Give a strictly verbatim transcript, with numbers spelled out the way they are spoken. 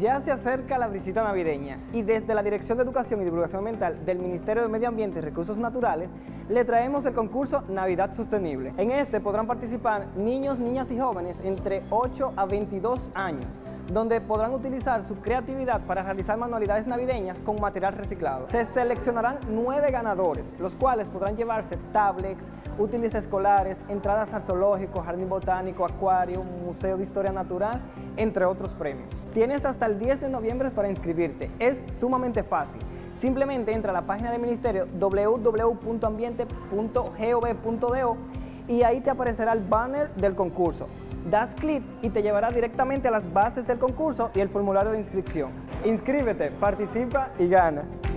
Ya se acerca la visita navideña y desde la Dirección de Educación y Divulgación Ambiental del Ministerio de Medio Ambiente y Recursos Naturales le traemos el concurso Navidad Sostenible. En este podrán participar niños, niñas y jóvenes entre ocho a veintidós años, donde podrán utilizar su creatividad para realizar manualidades navideñas con material reciclado. Se seleccionarán nueve ganadores, los cuales podrán llevarse tablets, útiles escolares, entradas al zoológico, jardín botánico, acuario, museo de historia natural, entre otros premios. Tienes hasta el diez de noviembre para inscribirte. Es sumamente fácil. Simplemente entra a la página del ministerio w w w punto ambiente punto gov punto do y ahí te aparecerá el banner del concurso. Das clic y te llevará directamente a las bases del concurso y el formulario de inscripción. Inscríbete, participa y gana.